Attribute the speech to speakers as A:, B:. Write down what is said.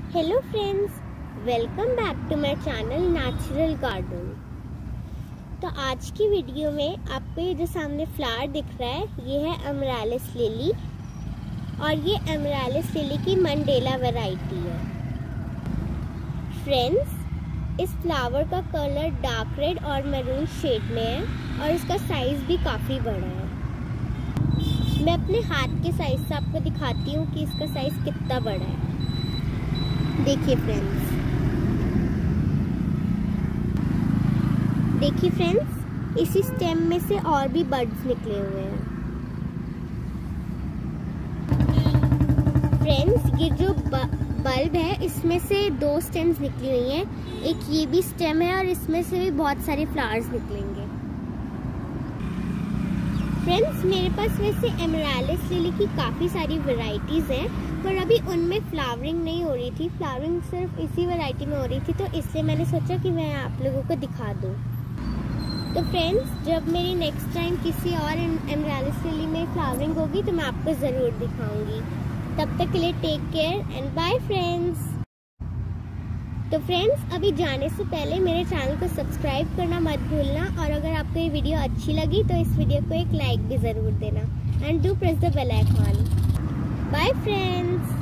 A: Hello friends, welcome back to my channel natural garden. तो आज की वीडियो में आपको ये जो सामने फ्लावर दिख रहा है ये है एमरालिस लिली, और ये एमरालिस लिली की मंडेला वैरायटी है। फ्रेंड्स, इस फ्लावर का कलर डार्क रेड और मैरून शेड में है और इसका साइज भी काफ़ी बड़ा है। मैं अपने हाथ के साइज से आपको दिखाती हूँ कि इसका साइज कितना बड़ा है। देखिए फ्रेंड्स, इसी स्टेम में से और भी बड्स निकले हुए हैं। फ्रेंड्स, ये जो बल्ब है इसमें से 2 स्टेम्स निकली हुई हैं। एक ये भी स्टेम है और इसमें से भी बहुत सारे फ्लावर्स निकलेंगे। फ्रेंड्स, मेरे पास वैसे एमरालिस लिली की काफ़ी सारी वैरायटीज़ हैं, पर अभी उनमें फ्लावरिंग नहीं हो रही थी। फ्लावरिंग सिर्फ इसी वैरायटी में हो रही थी, तो इसलिए मैंने सोचा कि मैं आप लोगों को दिखा दूँ। तो फ्रेंड्स, जब मेरी नेक्स्ट टाइम किसी और एमरालिस लिली में फ्लावरिंग होगी तो मैं आपको ज़रूर दिखाऊंगी। तब तक के लिए take care and bye friends. तो फ्रेंड्स, अभी जाने से पहले मेरे चैनल को सब्सक्राइब करना मत भूलना, और अगर आपको ये वीडियो अच्छी लगी तो इस वीडियो को एक लाइक भी ज़रूर देना, and do press the bell icon. Bye friends.